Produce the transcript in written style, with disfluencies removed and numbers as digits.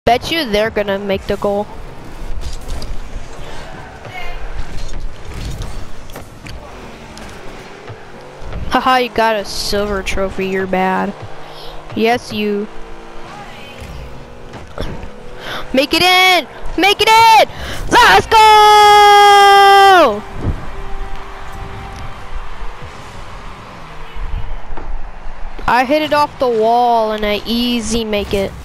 Bet you they're gonna make the goal. Haha, you got a silver trophy, you're bad. Yes, you. Make it in! Make it in! Let's go! I hit it off the wall and I easy make it.